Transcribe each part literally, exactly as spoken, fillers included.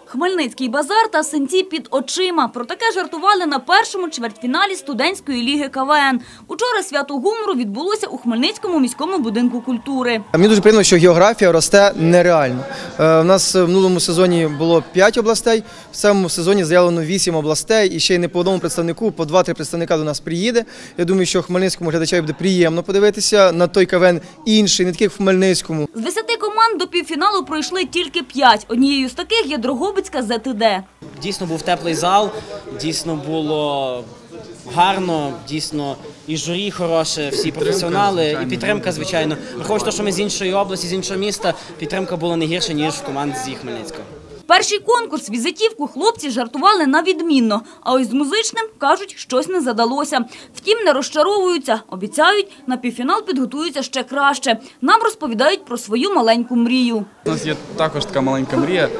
Хмельницький базар та синці під очима. Про таке жартували на першому чвертьфіналі студентської ліги ка ве ен. Учора свято гумору відбулося у Хмельницькому міському будинку культури. Мені дуже приємно, що географія росте нереально. У нас в минулому сезоні було п'ять областей, в цьому сезоні заявлено вісім областей і ще й не по одному представнику, по два-три представника до нас приїде. Я думаю, що хмельницькому глядачеві буде приємно подивитися на той ка ве ен інший, не такий як в Хмельницькому. З десяти команд до півфіналу пройшли тільки п'ять. Однією з таких є Дрогобицька зет і де. Дійсно був теплий зал, дійсно було гарно, дійсно і журі хороше, всі професіонали, і підтримка, звичайно. Враховуючи, що ми з іншої області, з іншого міста, підтримка була не гірша, ніж в команд зі Хмельницького. Перший конкурс візитівку хлопці жартували на відмінно, а ось з музичним, кажуть, щось не задалося. Втім, не розчаровуються, обіцяють, на півфінал підготуються ще краще. Нам розповідають про свою маленьку мрію. У нас є також така маленька мрія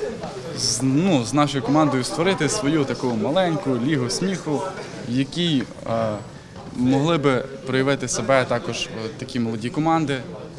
з, ну, з нашою командою створити свою таку маленьку лігу сміху, в якій е, могли би проявити себе також такі молоді команди.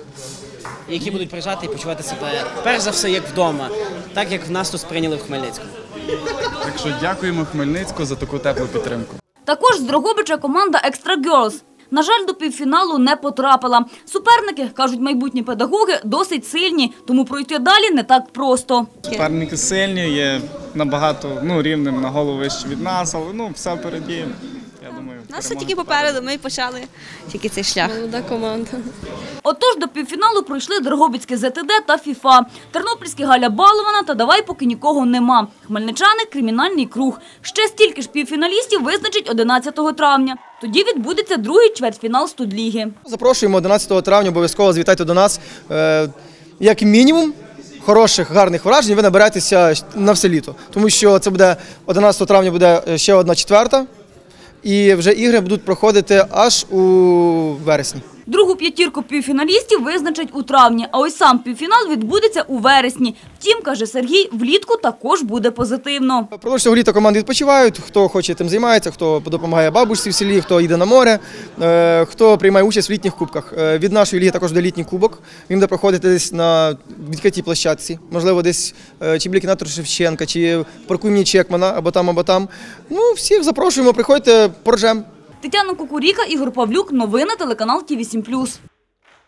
Які будуть приїжджати і почувати себе, перш за все, як вдома, так як в нас тут сприйняли в Хмельницькому. Так що дякуємо Хмельницьку за таку теплу підтримку. Також з Дрогобича команда «Екстра Герлз». На жаль, до півфіналу не потрапила. Суперники, кажуть майбутні педагоги, досить сильні, тому пройти далі не так просто. Суперники сильні, є набагато ну, рівним на голову вище від нас, але ну, все впереді. Я думаю, у нас все тільки попереду, ми почали тільки цей шлях. Молода команда. Отож, до півфіналу пройшли Дрогобицьке зет і де та ФІФА, Тернопільський Галя Балована та «Давай, поки нікого нема». Хмельничани – Кримінальний круг. Ще стільки ж півфіналістів визначить одинадцятого травня. Тоді відбудеться другий чвертьфінал студліги. Запрошуємо одинадцятого травня, обов'язково завітайте до нас. Як мінімум, хороших, гарних вражень ви наберетеся на все літо. Тому що це буде одинадцятого травня буде ще одна четверта. І вже ігри будуть проходити аж у вересні. Другу п'ятірку півфіналістів визначать у травні, а ось сам півфінал відбудеться у вересні. Втім, каже Сергій, влітку також буде позитивно. Продовж цього літа команди відпочивають, хто хоче тим займається, хто допомагає бабусі в селі, хто йде на море, хто приймає участь в літніх кубках. Від нашої ліги також буде літній кубок, він буде проходити десь на відкритій площадці, можливо десь чи біля кінотеатру Шевченка, чи в парку імені Чекмана, або там, або там. Ну, всіх запрошуємо, приходьте, поржем. Тетяна Кукуріка, Ігор Павлюк, новини, телеканал ті вісім плюс.